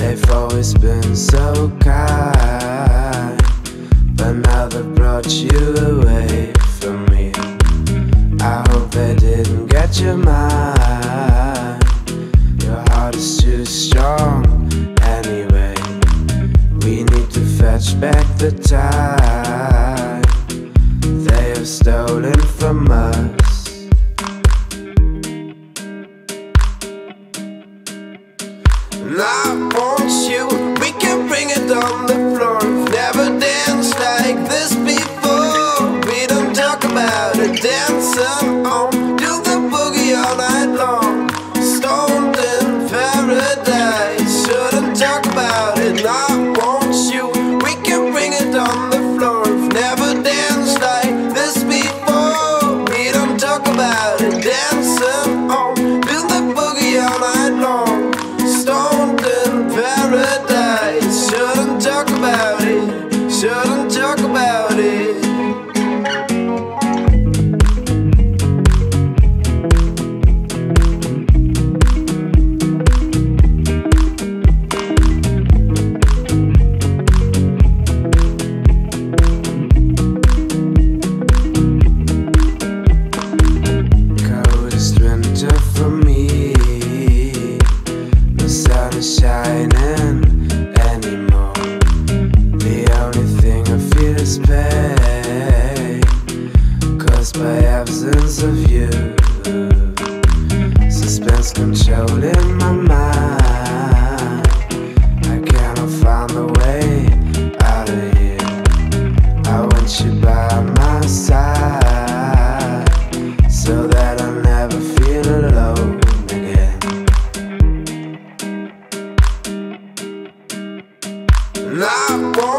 They've always been so kind, but now they've brought you away from me. I hope they didn't get your mind. Your heart is too strong anyway. We need to fetch back the time they have stolen from us. And I want you, we can bring it on the floor. We've never danced like this before. We don't talk about it, dancing on, do the boogie all night long. Stoned in paradise, shouldn't talk about it. And I want you, we can bring it on the floor. We've never danced like this before. We don't talk about it, dancing on, do the boogie all night long. Stoned in paradise, shouldn't talk about it, shouldn't talk about it. Coldest winter for me, the sun is shining anymore. The only thing I feel is pain, caused by absence of you. Suspense controlling my mind. I cannot find the way out of here. I want you by my side, so that I'll never feel alone again. And I want